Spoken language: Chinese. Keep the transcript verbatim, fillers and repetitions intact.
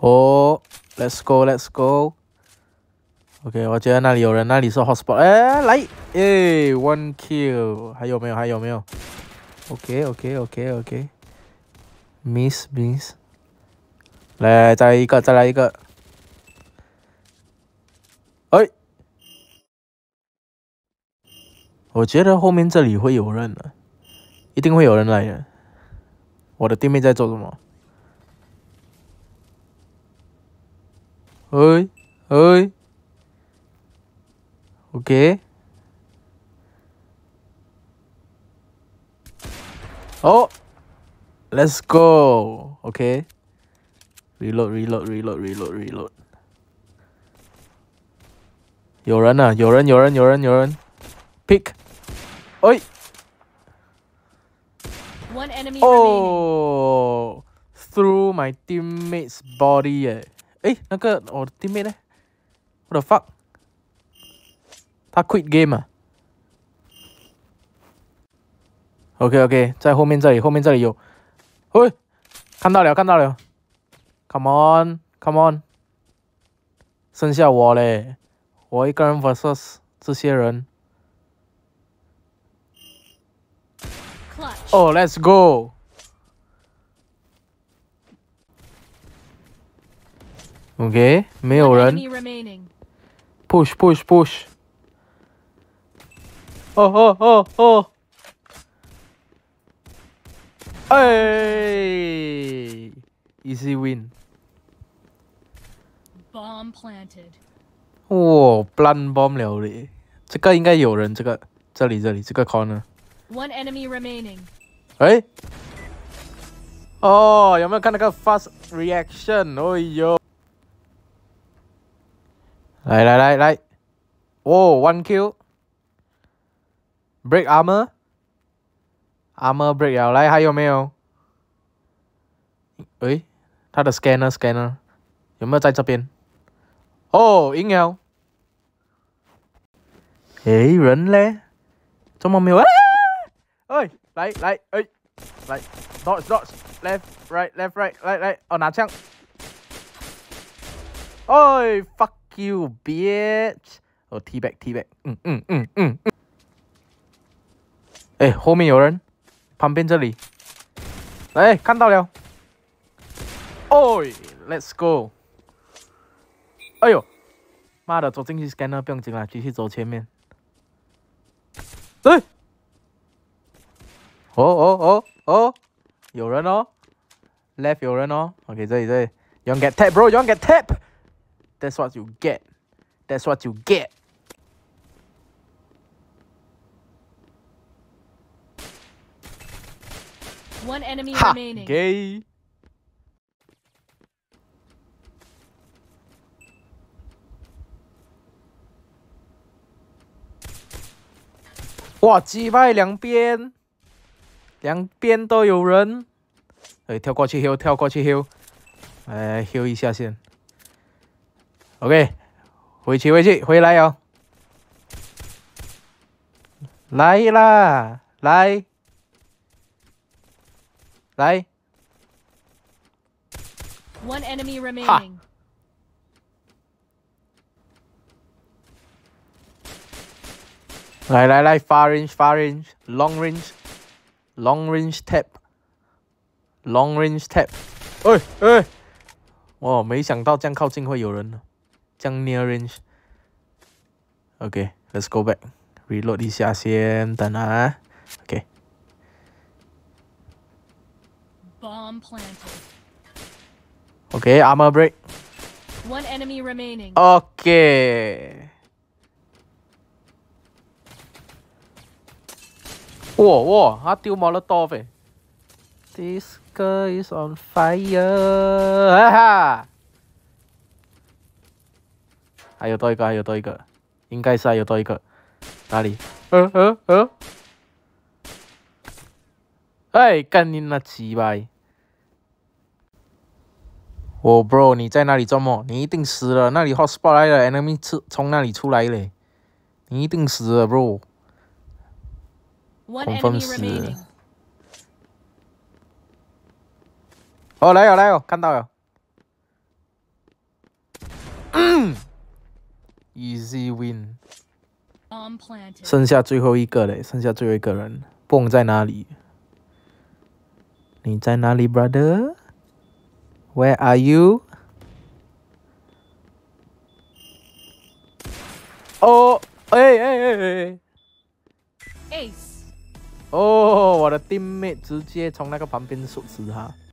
哦 ，Let's go，Let's go。OK， 我觉得那里有人，那里是 hotspot。哎，来，耶 ，one kill， 还有没有？还有没有 ？OK，OK，OK，OK。Miss miss。来，再来一个，再来一个。哎，我觉得后面这里会有人的，一定会有人来的。我的弟妹在做什么？哎哎，OK。哦 ，Let's go。OK。Reload，reload，reload，reload，reload。有人呢，有人，有人，有人，有人。Pick。哎。哦 ，through my teammate's body 耶。哎，那个我的 teammate 呢 ？What the fuck？ 他 quit game 啊 ？OK OK， 在后面这里，后面这里有。喂，看到了，看到了。Come on Come on， 剩下我嘞，我一个人 versus 这些人。哦 ，Let's go。OK， 没有人。Push push push。哦哦哦哦。哎 ，easy win。Bomb planted。哇 ，plant bomb 了嘞！这个应该有人，这个这里这里这个 corner。One enemy remaining。哎。哦，有没有看那个 fast reaction？ 哎呦！来来来来，哦 ，one kill。Break armor。Armor break 了，来还有没有？诶，他的 scanner scanner 有没有在这边？哦，赢了。诶，人嘞？怎么没有？哎，哎，来来，哎，来 ，dodge dodge，left right left right，来来，哦，拿枪。哎 ，fuck you bitch！ 哦 ，T back T back， 嗯嗯嗯嗯嗯。哎，后面有人，旁边这里。哎，看到了。哦 ，Let's go。哎呦，妈的，走进去 scanner 不用紧了，继续走前面。哎，哦哦哦哦，有人哦 ，left 有人哦 ，OK 这里这里 ，you wanna get tap bro，you wanna get tap，that's what you get，that's what you get。 One enemy remaining。 gay。哇，击败两边，两边都有人。哎，跳过去 heal， 跳过去 heal， 来 heal 一下先。OK， 回去回去回来哦。来啦，来，来。 One enemy remaining。 来来来 ，far range far range long range long range tap long range tap。哎哎，哇，没想到这样靠近会有人呢，这样 near range。OK，let's go back。reload 一下先，等啊。OK。 Bomb planted。 OK，armor break。 One enemy remaining。 OK。哇哇，他丢 molotov 哎 ！This girl is on fire！ 哈哈，还有多一个，还有多一个，应该是还有多一个。哪里？呃呃呃！哎，干你那鸡掰！哦 ，bro， 你在那里做么？你一定死了，那里 hotspot 来了 ，enemy 出从那里出来嘞，你一定死了 ，bro。confirm 死了。哦，来了来了，看到了。 ，easy win。 Bomb planted. 剩下最后一个嘞，剩下最后一个人，蹦在哪里？你在哪里 ，brother？ Where are you？ 哦，哎哎哎哎！ Ace. 哦，我的 teammate 直接从那个旁边手死他。